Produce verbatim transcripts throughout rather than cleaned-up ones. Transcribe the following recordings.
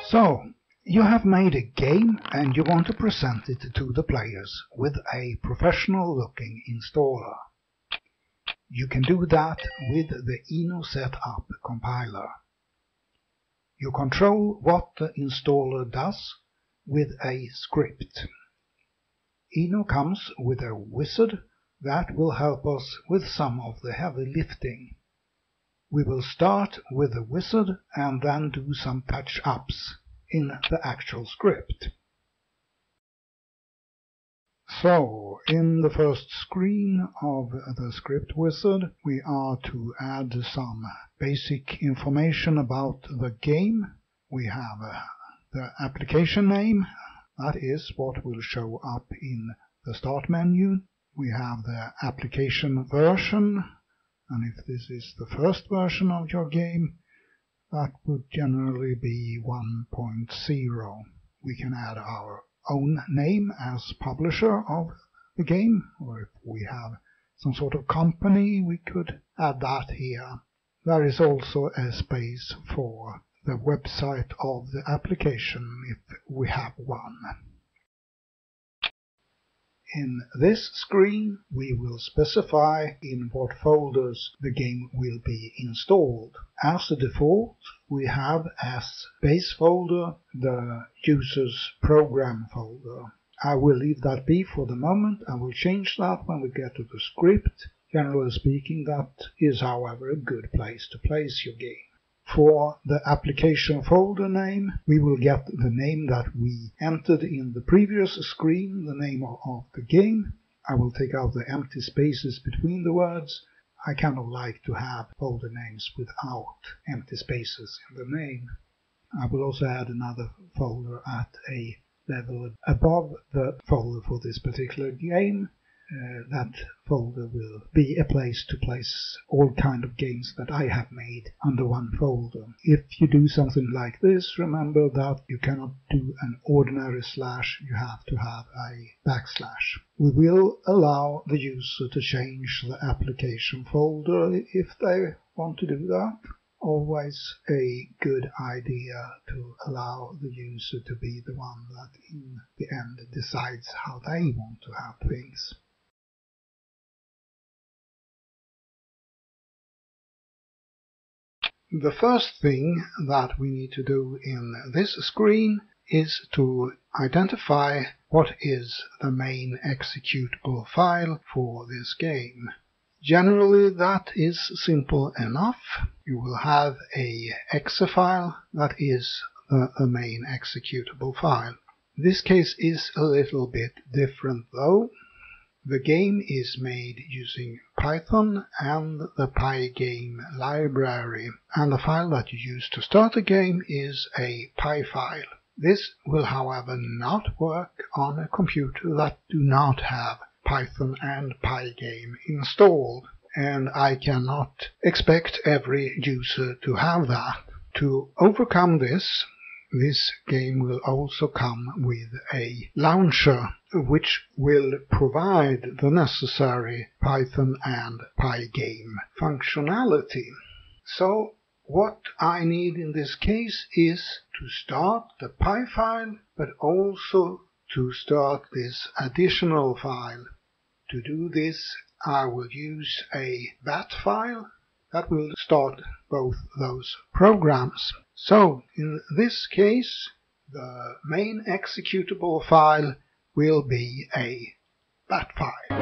So, you have made a game and you want to present it to the players with a professional-looking installer. You can do that with the Inno Setup compiler. You control what the installer does with a script. Inno comes with a wizard that will help us with some of the heavy lifting. We will start with the wizard and then do some touch-ups in the actual script. So, in the first screen of the script wizard, we are to add some basic information about the game. We have uh, the application name, that is what will show up in the start menu. We have the application version, and if this is the first version of your game, that would generally be one point zero. We can add our own name as publisher of the game, or if we have some sort of company, we could add that here. There is also a space for the website of the application if we have one. In this screen, we will specify in what folders the game will be installed. As a default, we have as base folder the user's program folder. I will leave that be for the moment. I will change that when we get to the script. Generally speaking, that is, however, a good place to place your game. For the application folder name, we will get the name that we entered in the previous screen, the name of the game. I will take out the empty spaces between the words. I kind of like to have folder names without empty spaces in the name. I will also add another folder at a level above the folder for this particular game. Uh, that folder will be a place to place all kind of games that I have made under one folder. If you do something like this, remember that you cannot do an ordinary slash, you have to have a backslash. We will allow the user to change the application folder if they want to do that. Always a good idea to allow the user to be the one that in the end decides how they want to have things. The first thing that we need to do in this screen is to identify what is the main executable file for this game. Generally, that is simple enough. You will have a exe file that is the, the main executable file. This case is a little bit different though. The game is made using Python and the Pygame library, and the file that you use to start the game is a Py file. This will, however, not work on a computer that do not have Python and Pygame installed, and I cannot expect every user to have that. To overcome this, this game will also come with a launcher which will provide the necessary Python and Pygame functionality. So what I need in this case is to start the Py file, but also to start this additional file. To do this, I will use a bat file that will start both those programs. So, in this case, the main executable file will be a bat file.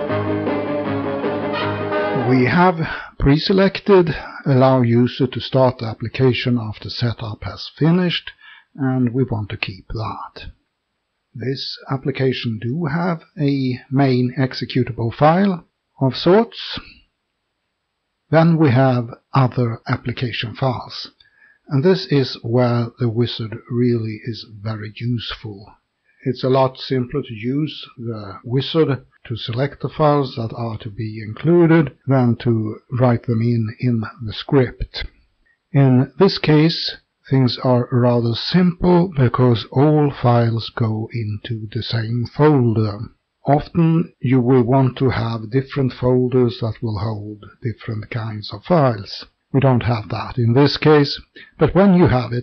We have pre-selected allow user to start the application after setup has finished, and we want to keep that. This application do have a main executable file of sorts. Then we have other application files. And this is where the wizard really is very useful. It's a lot simpler to use the wizard to select the files that are to be included than to write them in in the script. In this case, things are rather simple because all files go into the same folder. Often you will want to have different folders that will hold different kinds of files. We don't have that in this case, but when you have it,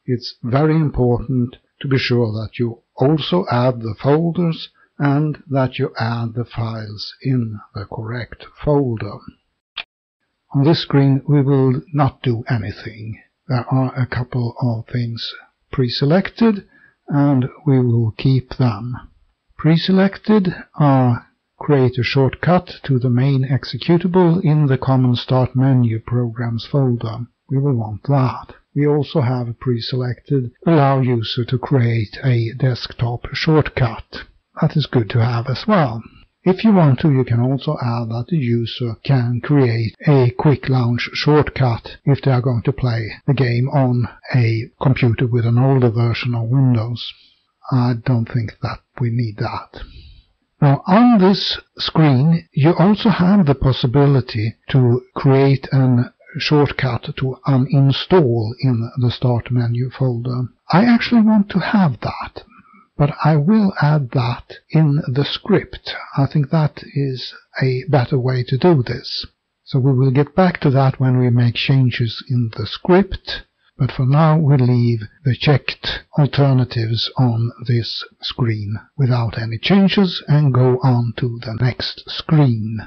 it's very important to be sure that you also add the folders and that you add the files in the correct folder. On this screen we will not do anything. There are a couple of things pre-selected and we will keep them. Pre-selected are create a shortcut to the main executable in the Common Start Menu Programs folder. We will want that. We also have pre-selected allow user to create a desktop shortcut. That is good to have as well. If you want to, you can also add that the user can create a quick launch shortcut if they are going to play the game on a computer with an older version of Windows. I don't think that we need that. Now on this screen you also have the possibility to create a shortcut to uninstall in the Start Menu folder. I actually want to have that, but I will add that in the script. I think that is a better way to do this. So we will get back to that when we make changes in the script, but for now we leave the checked alternatives on this screen without any changes and go on to the next screen.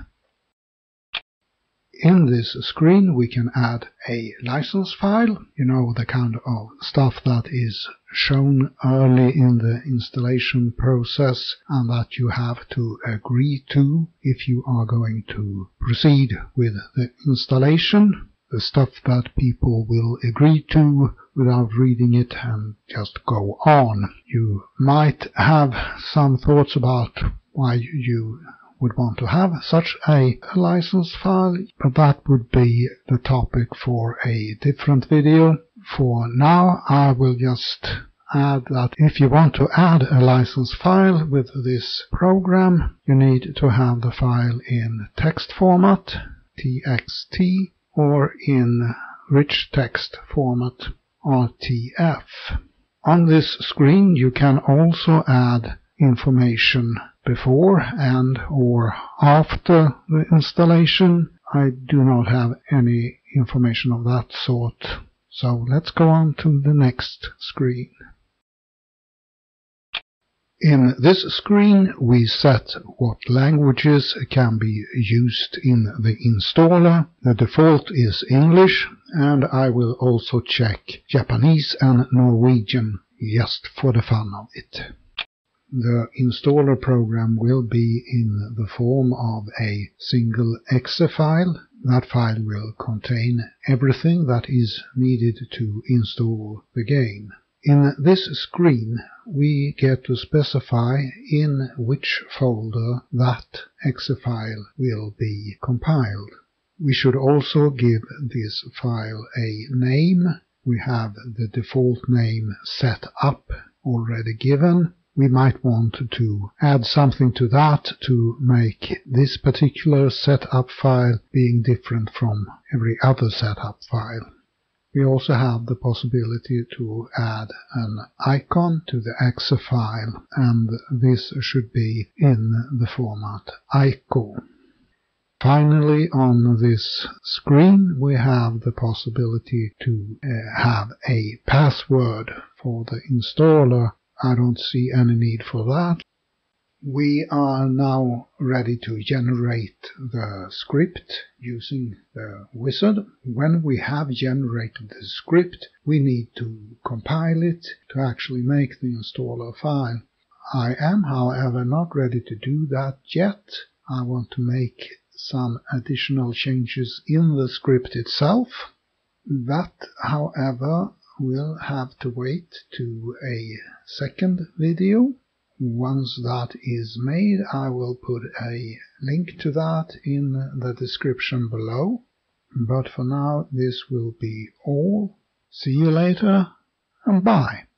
In this screen we can add a license file, you know, the kind of stuff that is shown early in the installation process and that you have to agree to if you are going to proceed with the installation. The stuff that people will agree to without reading it and just go on. You might have some thoughts about why you would want to have such a license file, but that would be the topic for a different video. For now I will just add that if you want to add a license file with this program, you need to have the file in text format, T X T, or in rich text format, R T F. On this screen you can also add information before and or after the installation. I do not have any information of that sort, so let's go on to the next screen. In this screen we set what languages can be used in the installer. The default is English, and I will also check Japanese and Norwegian just for the fun of it. The installer program will be in the form of a single exe file. That file will contain everything that is needed to install the game. In this screen we get to specify in which folder that exe file will be compiled. We should also give this file a name. We have the default name set up already given. We might want to add something to that to make this particular setup file being different from every other setup file. We also have the possibility to add an icon to the exe file, and this should be in the format ico. Finally, on this screen we have the possibility to uh, have a password for the installer. I don't see any need for that. We are now ready to generate the script using the wizard. When we have generated the script, we need to compile it to actually make the installer file. I am, however, not ready to do that yet. I want to make some additional changes in the script itself. That, however, will have to wait to a second video. Once that is made, I will put a link to that in the description below. But for now, this will be all. See you later, and bye.